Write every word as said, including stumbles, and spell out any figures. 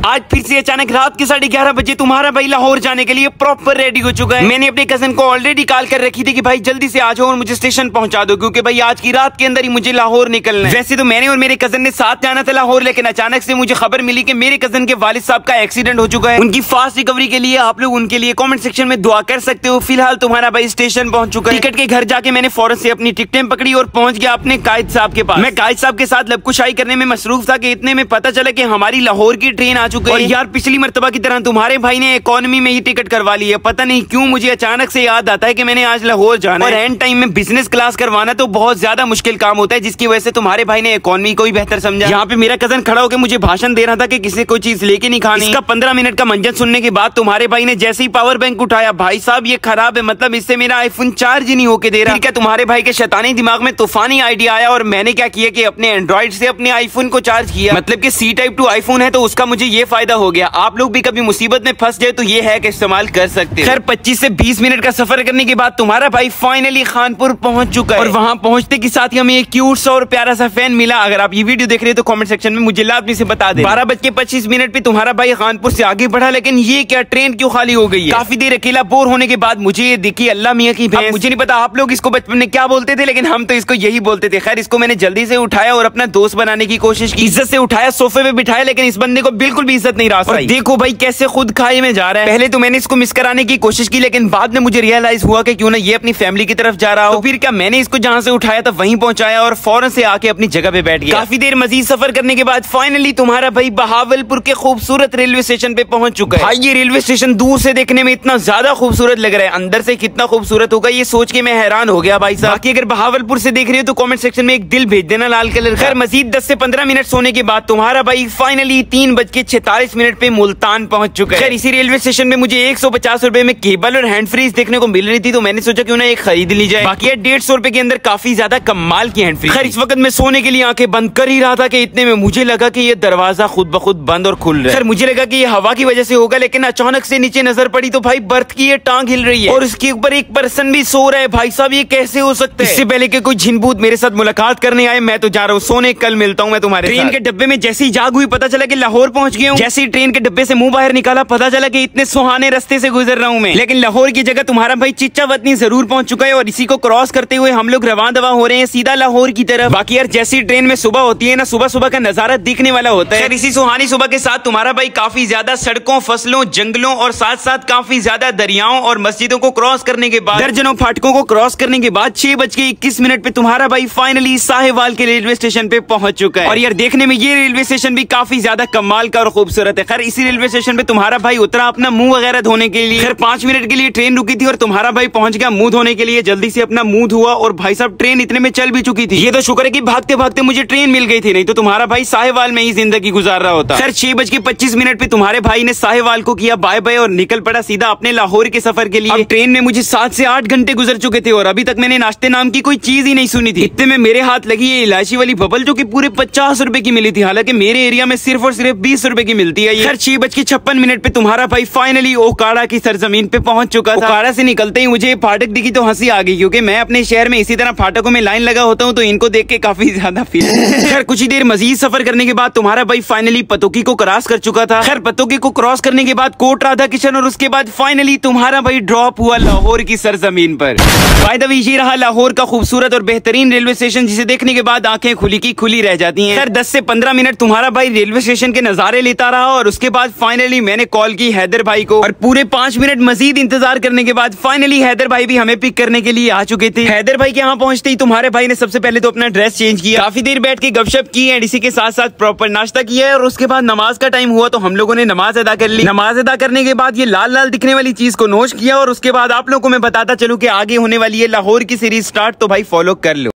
आज फिर से अचानक रात के साढ़े ग्यारह बजे तुम्हारा भाई लाहौर जाने के लिए प्रॉपर रेडी हो चुका है। मैंने अपने कजन को ऑलरेडी कॉल कर रखी थी कि भाई जल्दी से आ जाओ और मुझे स्टेशन पहुंचा दो, क्योंकि भाई आज की रात के अंदर ही मुझे लाहौर निकलना है। वैसे तो मैंने और मेरे कजन ने साथ जाना था लाहौर, लेकिन अचानक से मुझे खबर मिली कि मेरे कजन के वालिद साहब का एक्सीडेंट हो चुका है। उनकी फास्ट रिकवरी के लिए आप लोग उनके लिए कॉमेंट सेक्शन में दुआ कर सकते हो। फिलहाल तुम्हारा भाई स्टेशन पहुंच चुका है। टिकट के घर जाके मैंने फौरन से अपनी टिकटें पकड़ी और पहुंच गया अपने कायद साहब के पास। मैं कायद साहब के साथ लबकुशाई करने में मसरूफ था कि इतने में पता चला कि हमारी लाहौर की ट्रेन आ चुकी है। और यार पिछली मर्तबा की तरह तुम्हारे भाई ने इकोनॉमी में ही टिकट करवा ली है। पता नहीं क्यों मुझे अचानक से याद आता है कि मैंने आज लाहौर जाना है, और एंड टाइम में बिजनेस क्लास करवाना तो बहुत ज्यादा मुश्किल काम होता है, जिसकी वजह से तुम्हारे भाई ने इकोनॉमी को ही बेहतर समझा। यहाँ पे मेरा कजन खड़ा होकर मुझे भाषण दे रहा था कि किसी कोई चीज लेके नहीं खानी। इसका पंद्रह मिनट का मंजन सुनने के बाद तुम्हारे भाई ने जैसे ही पावर बैंक उठाया, भाई साहब ये खराब है, मतलब इससे मेरा आईफोन चार्ज ही नहीं होके दे रहा। क्या तुम्हारे भाई के शैतानी दिमाग में तूफानी आइडिया आया और मैंने क्या किया कि अपने एंड्रॉइड से अपने आईफोन को चार्ज किया। मतलब कि सी टाइप टू आईफोन है तो उसका मुझे ये फायदा हो गया। आप लोग भी कभी मुसीबत में फंस जाए तो ये है कि इस्तेमाल कर सकते हैं। खैर पच्चीस से बीस मिनट का सफर करने के बाद तुम्हारा भाई फाइनली खानपुर पहुंच चुका है, और वहां पहुंचते के साथ ही हमें एक क्यूट सा और प्यारा सा फैन मिला। अगर आप ये वीडियो देख रहे हो तो कमेंट सेक्शन में मुझे लाजमी से बता दें। बारह बज के पच्चीस मिनट पे तुम्हारा भाई खानपुर से आगे बढ़ा, लेकिन ये क्या ट्रेन क्यों खाली हो गई है। काफी देर अकेला बोर होने के बाद मुझे ये दिखी अल्लाह मियाँ की भैंस। मुझे नहीं पता आप लोग इसको बचपन में क्या बोलते थे, लेकिन हम तो इसको यही बोलते थे। खैर इसको मैंने जल्दी से उठाया और अपना दोस्त बनाने की कोशिश की। इज्जत से उठाया, सोफे पे बिठाया, लेकिन इस बंदे को बिल्कुल भी इज्जत नहीं रहा। देखो भाई कैसे खुद खाए में जा रहा है। पहले तो मैंने इसको मिस कराने की कोशिश की, लेकिन बाद में मुझे रियलाइज हुआ कि क्यों ना ये अपनी फैमिली की तरफ जा रहा हो। तो फिर क्या मैंने इसको जहाँ से उठाया था वहीं पहुंचाया और फौरन से आके अपनी जगह पे बैठ गया। काफी देर मजीद सफर करने के बाद फाइनली तुम्हारा भाई बहावलपुर के खूबसूरत रेलवे स्टेशन पे पहुंच चुका है। भाई ये रेलवे स्टेशन दूर से देखने में इतना ज्यादा खूबसूरत लग रहा है, अंदर से कितना खूबसूरत होगा ये सोच के मैं हैरान हो गया भाई साहब। बाकी अगर बहावलपुर से देख रहे हो तो कमेंट सेक्शन में एक दिल भेज देना लाल कलर। खैर मजीद दस से पंद्रह मिनट सोने के बाद तुम्हारा भाई फाइनली तीन बज के छतालीस मिनट पे मुल्तान पहुंच चुका है। इसी रेलवे स्टेशन में मुझे एक सौ पचास रुपए में केबल और हैंड फ्रीज देखने को मिल रही थी, तो मैंने सोचा क्यों ना एक खरीद ली जाए। बाकी डेढ़ सौ रुपए के अंदर काफी ज्यादा कमाल की हैंड फ्री। खैर इस वक्त मैं सोने के लिए आंखें बंद कर ही रहा था कि इतने में मुझे लगा कि ये दरवाजा खुद ब खुद बंद और खुल रहा है। खैर मुझे लगा कि ये हवा की वजह से होगा, लेकिन अचानक से नीचे नजर पड़ी तो भाई बर्थ की ये टांग हिल रही है और उसके ऊपर एक पर्सन भी सो रहा है। भाई साहब ये कैसे हो सकता है। इससे पहले कि कोई झिनभूत मेरे साथ मुलाकात करने आए, मैं तो जा रहा हूँ सोने। कल मिलता हूँ मैं तुम्हारे ट्रेन के डब्बे में। जैसे ही जाग हुई पता चला कि लाहौर पहुंच गया हूँ। जैसे ही ट्रेन के डब्बे से मुंह बाहर निकाला पता चला कि इतने सुहाने रास्ते से गुजर रहा हूँ मैं, लेकिन लाहौर की जगह तुम्हारा भाई चिच्चा वतनी जरूर पहुंच चुका है, और इसी को क्रॉस करते हुए हम लोग रवां दवा हो रहे हैं सीधा लाहौर की तरफ। बाकी यार जैसी ट्रेन में सुबह होती है ना, सुबह सुबह का नजारा दिखने वाला होता है। इसी सुहानी सुबह के साथ तुम्हारा भाई काफी ज्यादा सड़कों, फसलों, जंगलों और साथ साथ काफी ज्यादा दरियाओं और मस्जिदों को क्रॉस करने के बाद, दर्जनों फाटकों को क्रॉस करने के बाद छह बज के इक्कीस मिनट पे तुम्हारा भाई फाइनली साहिवाल के रेलवे स्टेशन पे पहुंच चुका है। और यार देखने में ये रेलवे स्टेशन भी काफी ज्यादा कमाल का और खूबसूरत है। खैर इसी रेलवे स्टेशन पे तुम्हारा भाई उतरा अपना मुंह वगैरह धोने के लिए। खैर पांच मिनट के लिए ट्रेन रुकी थी और तुम्हारा भाई पहुंच गया मुंह धोने के लिए। जल्दी से अपना मुंह धुआ और भाई साहब ट्रेन इतने में चल भी चुकी थी। ये तो शुक्र है कि भागते भागते मुझे ट्रेन मिल गई थी, नहीं तो तुम्हारा भाई साहिवाल में ही जिंदगी गुजार रहा होता। खैर छह बज के पच्चीस मिनट पे तुम्हारे भाई ने साहिवाल को किया बाय बाय और निकल पड़ा सीधा अपने लाहौर के सफर के लिए। अब ट्रेन में मुझे सात से आठ घंटे गुजर चुके थे और अभी तक मैंने नाश्ते नाम की कोई चीज ही नहीं सुनी थी। इतने में मेरे हाथ लगी ये इलायची वाली बबल जो कि पूरे पचास रुपए की मिली थी, हालांकि मेरे एरिया में सिर्फ और सिर्फ बीस रुपए की मिलती है। खैर छह बज के छप्पन मिनट पे तुम्हारा भाई फाइनली ओकाड़ा की सरजमीन पे पहुंच चुका था। ओकाड़ा से निकलते ही मुझे फाटक दिखी तो हंसी आ गई, क्योंकि मैं अपने शहर में इसी तरह फाटकों में लाइन लगा होता हूँ, तो इनको देख के काफी ज्यादा फील। खैर कुछ ही देर मजीद सफर करने के बाद तुम्हारा भाई फाइनली पतोकी को क्रॉस कर चुका था। खैर पतोकी को क्रॉस करने के बाद कोट राधा किशन और उसके बाद फाइनली तुम्हारा भाई ड्रॉप हुआ लाहौर की सरजमीन पर। बाय द वे ये रहा लाहौर का खूबसूरत और बेहतरीन रेलवे स्टेशन, जिसे देखने के बाद आंखें खुली की खुली रह जाती हैं। खैर दस से पंद्रह मिनट तुम्हारा भाई रेलवे स्टेशन के नजारे लेता रहा और उसके बाद फाइनली मैंने कॉल की हैदर भाई को, और पूरे पांच मिनट मजीद इंतजार करने के बाद फाइनली हैदर भाई भी हमें पिक करने के लिए आ चुके थे। हैदर भाई के यहाँ पहुंचते ही तुम्हारे भाई ने सबसे पहले तो अपना ड्रेस चेंज किया, काफी देर बैठ के गपशप की एंड इसी के साथ साथ प्रॉपर नाश्ता किया, और उसके बाद नमाज का टाइम हुआ तो हम लोगों ने नमाज अदा कर ली। नमाज अदा करने के बाद ये लाल लाल दिखने वाली चीज को नोश किया, और उसके बाद आप लोगों को मैं बताता चलूं कि आगे होने वाली है लाहौर की सीरीज स्टार्ट, तो भाई फॉलो कर लो।